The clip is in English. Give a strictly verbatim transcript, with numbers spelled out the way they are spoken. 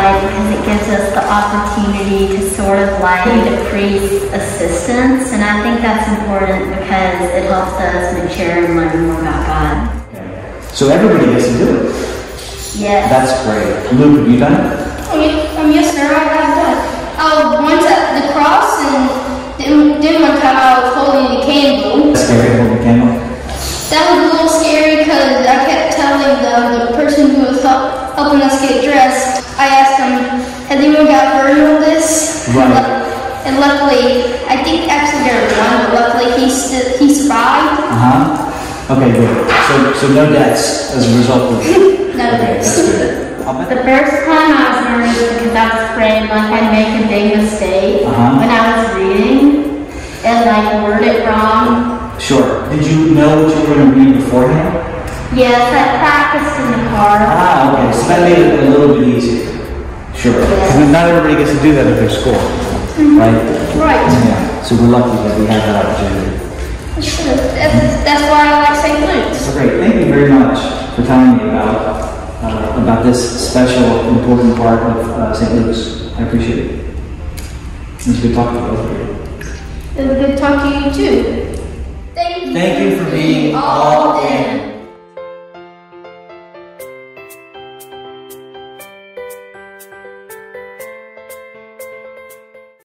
like because it gives us the opportunity to sort of like decrease assistance, and I think that's important because it helps us mature and learn more about God. So everybody gets to do it. Yes. That's great. Luke, have you done it? Oh, yeah. um, yes, sir. I have done. I was once at the cross, and then, then one time I was holding the candle. That's scary, holding the candle. That was a little scary because I kept telling the, the person who was help, helping us get dressed. I asked him, "Has anyone got burned on this?" Right. And luckily, I think actually there was one, but luckily he st- he survived. Uh huh. Okay, good. So, so no deaths as a result of. No Okay, deaths. that's good. The first time I was nervous because I was afraid like I'd make a big mistake Uh-huh. when I was reading and like word it wrong. Sure. Did you know what you were going to read beforehand? Yes, I practiced in the car. Ah, okay. So that made it a little bit easier. Sure. And not everybody gets to do that at their school. Right? Right. Yeah. So we're lucky that we have that opportunity. That's, that's why I like Saint Luke's. So great. Thank you very much for telling me about uh, about this special, important part of uh, Saint Luke's. I appreciate it. It's good talking to both of you. It was good talking to you too. Thank you, Thank you for being all in.